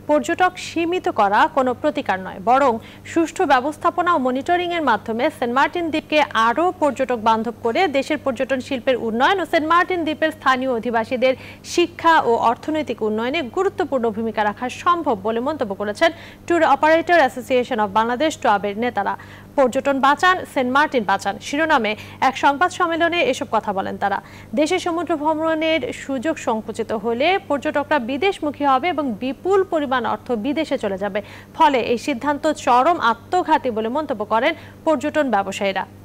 পর্যটক সীমিত করা কোনো প্রতিকার নয়, বরং সুষ্ঠু ব্যবস্থাপনা ও মনিটরিং এর মাধ্যমে সেন্ট মার্টিন দ্বীপকে আরও পর্যটক বান্ধব করে দেশের পর্যটন শিল্পের উন্নয়ন ও সেন্ট মার্টিন দ্বীপের স্থানীয় অধিবাসীদের শিক্ষা ও অর্থনৈতিক উন্নয়নে গুরুত্বপূর্ণ ভূমিকা রাখা সম্ভব বলে মন্তব্য করেছেন tour operator association of Bangladesh টুয়াবের নেতারা। পর্যটন বাঁচান, সেন্ট মার্টিন বাঁচান শিরোনামে এক সংবাদ সম্মেলনে এসব কথা বলেন তারা। দেশে সমুদ্র ভ্রমণের সুযোগ সংকুচিত হলে পর্যটকরা বিদেশমুখী হবে এবং বিপুল পরিমাণ অর্থ বিদেশে চলে যাবে। ফলে এই সিদ্ধান্ত চরম আত্মঘাতী বলে মন্তব্য করেন পর্যটন ব্যবসায়ীরা।